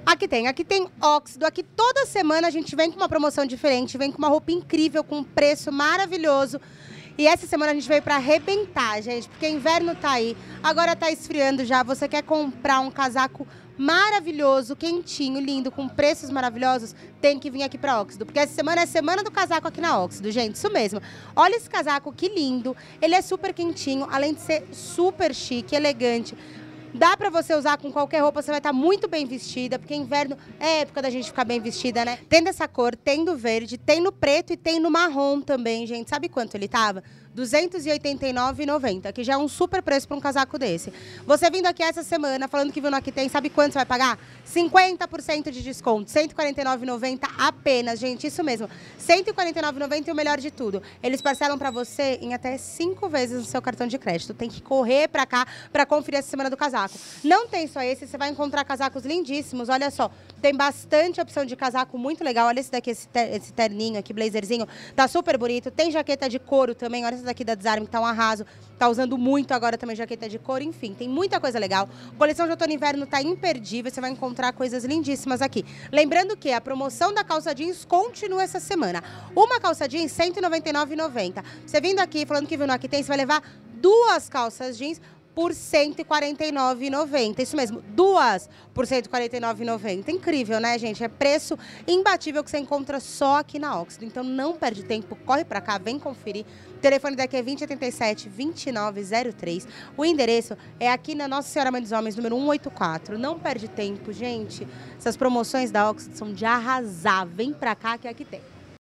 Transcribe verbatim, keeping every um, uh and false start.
Aqui tem, aqui tem óxido, aqui toda semana a gente vem com uma promoção diferente, vem com uma roupa incrível, com um preço maravilhoso. E essa semana a gente veio para arrebentar, gente, porque inverno tá aí, agora tá esfriando já, você quer comprar um casaco maravilhoso, quentinho, lindo, com preços maravilhosos, tem que vir aqui para Óxido, porque essa semana é semana do casaco aqui na Óxido, gente, isso mesmo. Olha esse casaco, que lindo, ele é super quentinho, além de ser super chique, elegante. Dá pra você usar com qualquer roupa, você vai estar muito bem vestida, porque inverno é época da gente ficar bem vestida, né? Tem dessa cor, tem do verde, tem no preto e tem no marrom também, gente. Sabe quanto ele tava? duzentos e oitenta e nove reais e noventa centavos, que já é um super preço para um casaco desse. Você vindo aqui essa semana, falando que viu no Aqui Tem, sabe quanto você vai pagar? cinquenta por cento de desconto, cento e quarenta e nove reais e noventa centavos apenas, gente, isso mesmo. cento e quarenta e nove reais e noventa centavos e o melhor de tudo, eles parcelam para você em até cinco vezes no seu cartão de crédito. Tem que correr para cá para conferir essa semana do casaco. Não tem só esse, você vai encontrar casacos lindíssimos, olha só. Tem bastante opção de casaco muito legal. Olha esse daqui, esse, ter, esse terninho aqui, blazerzinho, tá super bonito. Tem jaqueta de couro também, olha essa daqui da Desarme, que tá um arraso. Tá usando muito agora também jaqueta de couro, enfim, tem muita coisa legal. Coleção de outono e inverno tá imperdível, você vai encontrar coisas lindíssimas aqui. Lembrando que a promoção da calça jeans continua essa semana. Uma calça jeans, cento e noventa e nove reais e noventa centavos. Você vindo aqui, falando que viu no Aqui Tem, você vai levar duas calças jeans por cento e quarenta e nove reais e noventa centavos. Isso mesmo, duas por cento e quarenta e nove reais e noventa centavos. Incrível, né, gente? É preço imbatível que você encontra só aqui na Óxido. Então não perde tempo, corre pra cá, vem conferir. O telefone daqui é vinte, oitenta e sete, vinte e nove zero três. O endereço é aqui na Nossa Senhora Mãe dos Homens, número cento e oitenta e quatro. Não perde tempo, gente. Essas promoções da Óxido são de arrasar. Vem pra cá que aqui tem.